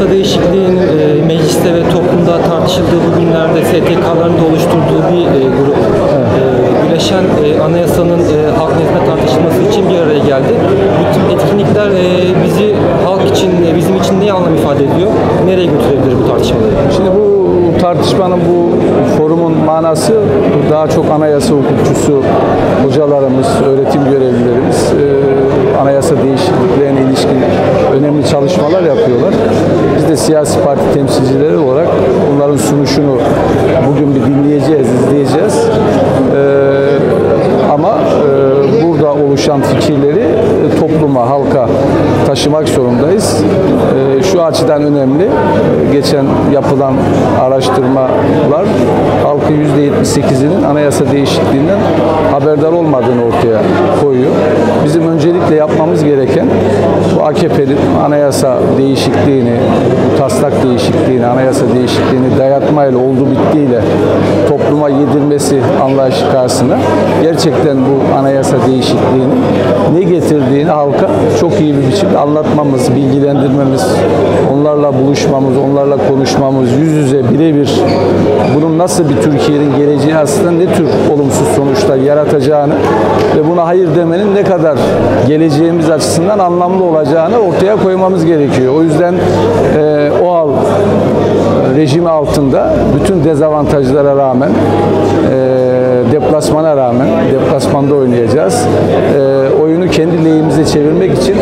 Anayasa değişikliğinin mecliste ve toplumda tartışıldığı bu günlerde STK'ların da oluşturduğu bir grup birleşen anayasanın halk nezdinde tartışılması için bir araya geldi. Bütün etkinlikler bizi halk için, bizim için ne anlam ifade ediyor? Nereye götürebilir bu tartışmaları? Şimdi bu tartışmanın, bu forumun manası daha çok anayasa hukukçusu hocalarımız, öğretim görevlilerimiz anayasa değişikliklerine ilişkin önemli çalışmalar yapıyorlar. Biz de siyasi parti temsilcileri olarak onların sunuşunu bugün bir dinleyeceğiz, izleyeceğiz. Ama burada oluşan fikirleri topluma, halka taşımak zorundayız. Şu açıdan önemli. Geçen yapılan araştırmalar halkın %78'inin anayasa değişikliğinden haberdar olmadığını ortaya koyuyor. Bizim öncelikle yapmamız gereken bu AKP'nin anayasa değişikliğini, bu taslak değişikliğini, anayasa değişikliğini dayatmayla, oldu bittiyle topluma yedirmesi anlayışı karşısında gerçekten bu anayasa değişikliğinin ne getirdiğini halka çok iyi bir biçimde anlatmamız, bilgilendirmemiz, onlarla buluşmamız, onlarla konuşmamız, yüz yüze birebir bunun nasıl bir Türkiye'nin geleceği aslında ne tür olumsuz sonuçlar yaratacağını ve buna hayır demenin ne kadar geleceğimiz açısından anlamlı olacağını ortaya koymamız gerekiyor. O yüzden OHAL rejimi altında bütün dezavantajlara rağmen deplasmana rağmen, deplasmanda oynayacağız. Oyunu kendi lehimize çevirmek için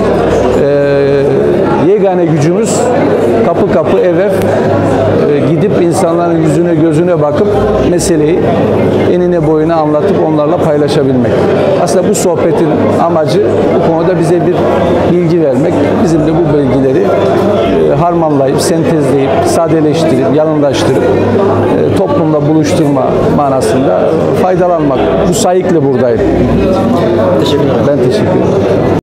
yegane gücümüz kapı kapı ev ev gidip insanların yüzüne gözüne bakıp meseleyi enine boyuna anlatıp onlarla paylaşabilmek. Aslında bu sohbetin amacı bu konuda bize bir bilgi vermek. Bizim de bu bilgileri harmanlayıp, sentezleyip, sadeleştirip, yalınlaştırıp toplumla buluşturma manasında faydalanmak. Bu sayıkla buradayım. Teşekkür ederim. Ben teşekkür ederim.